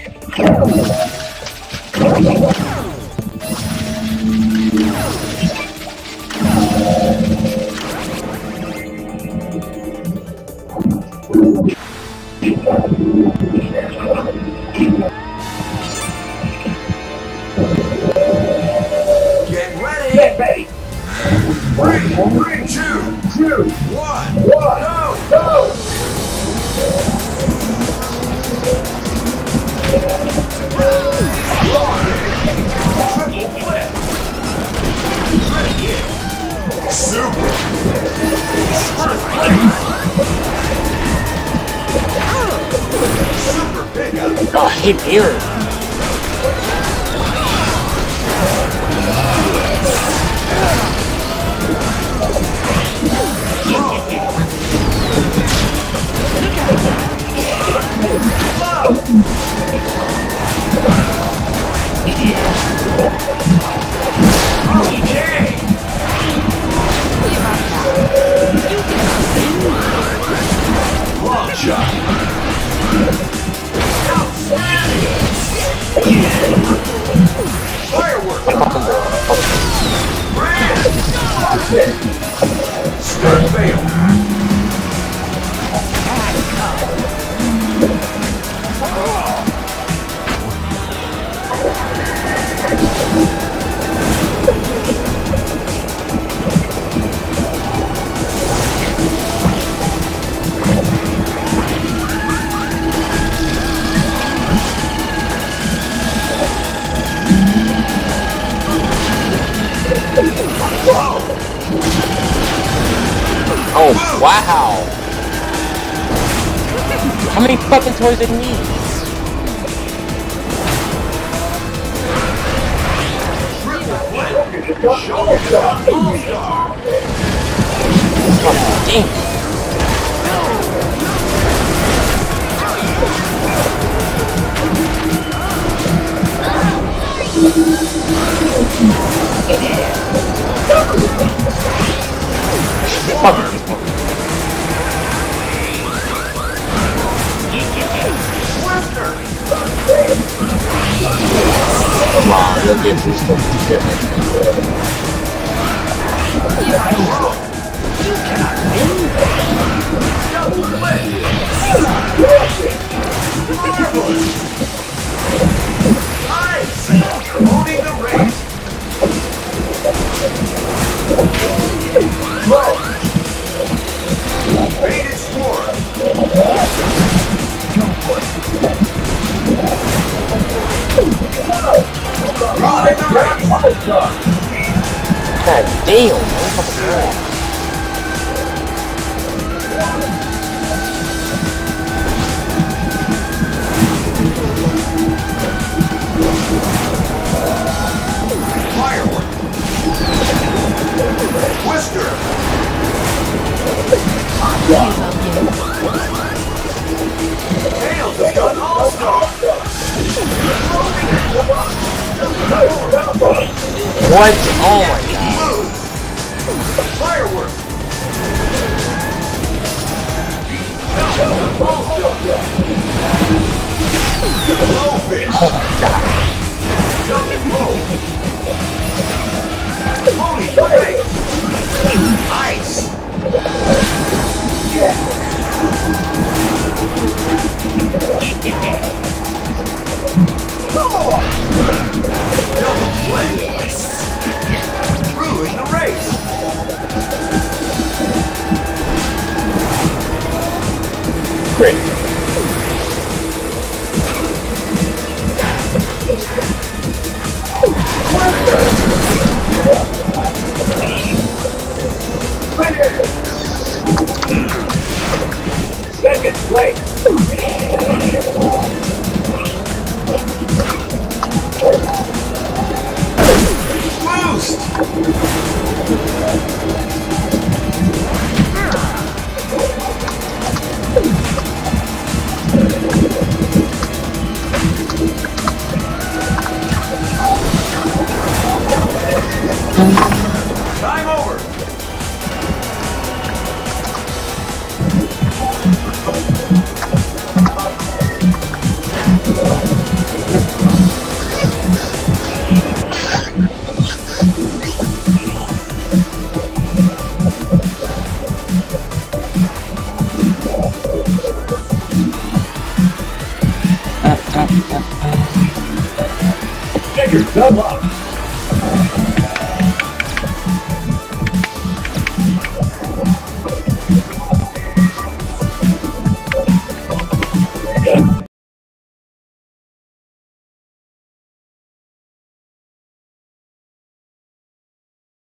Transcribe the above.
Oh, wow! How many fucking toys did he need? Oh, damn! Come on, you'll get this stuff together. Owning the race. Baited score. Owning the race. God damn, what the fuck? Firework. Twister. Tails has got all-star. What? Oh my god. Firework. Blowfish. Oh my god. Pony break. Ice. Double play. Ruin the race. Great. Second place. Boost. Time over. Get your thumb up.